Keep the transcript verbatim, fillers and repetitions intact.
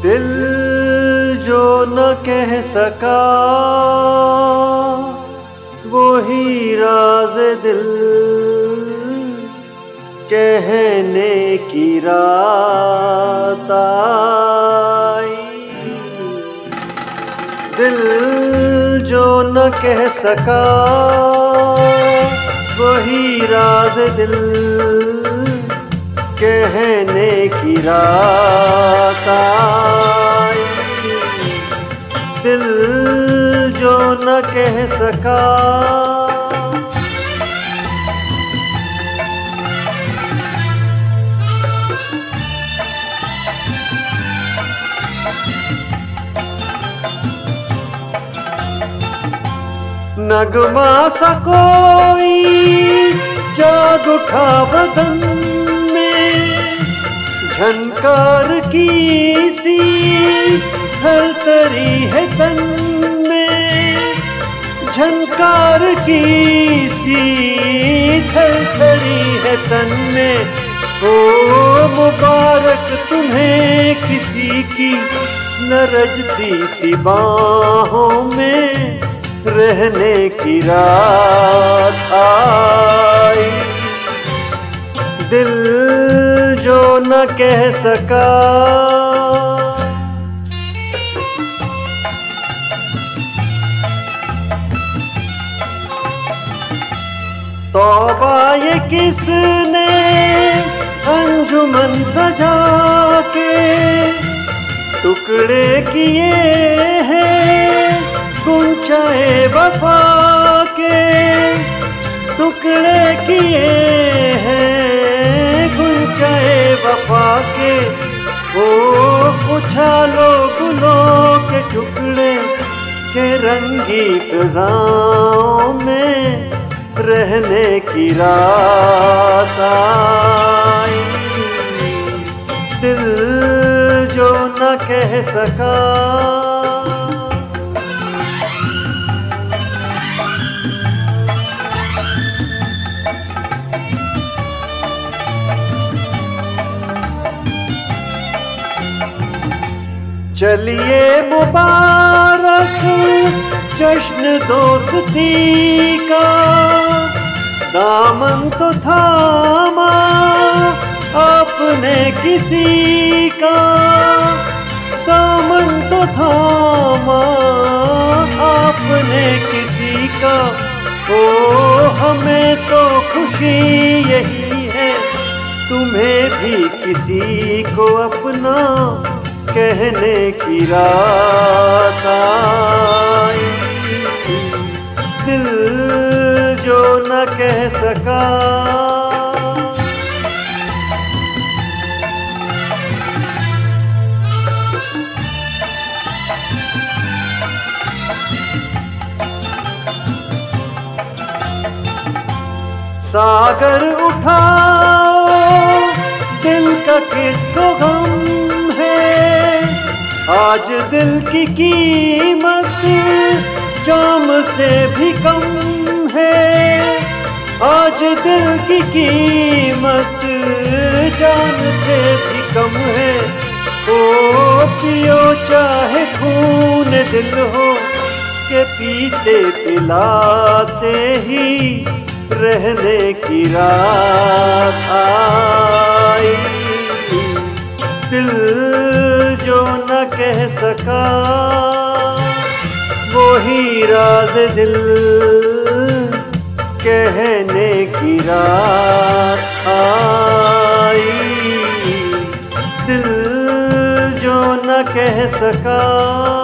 दिल जो न कह सका वो ही राज दिल कहने की रात आई। दिल जो न कह सका वही राज दिल कहने की रात आई। दिल जो न कह सका नगमा सा कोई जाग उठा बदन में, झनकार की सी थरथरी है तन में, झनकार की सी थरथरी है तन में। ओ मुबारक तुम्हें किसी की लरजती सी बाहों में रहने की रात आई। दिल जो न कह सका तौबा ये किसने अंजुमन सजा के टुकड़े किए हैं गुंचाए वफा के, टुकड़े किए हैं गुंचाए वफा के। ओ उछालो गुलों के टुकड़े के रंगी फिजाओं में रहने की रात आई। दिल जो न कह सका चलिए मुबारक जश्न दोस्ती का, दामन तो थामा आपने किसी का, दामन तो थामा आपने किसी का। ओ हमें तो खुशी यही है तुम्हें भी किसी को अपना कहने की रात आई। दिल जो न कह सका सागर उठाओ दिल का किसको गम है, आज दिल की कीमत जाम से भी कम है, आज दिल की कीमत जान से भी कम है। ओ पियो चाहे खून दिल हो के पीते पिलाते ही रहने की रात आई। दिल जो न कह सका वो ही राज दिल कहने की रात आई। दिल जो न कह सका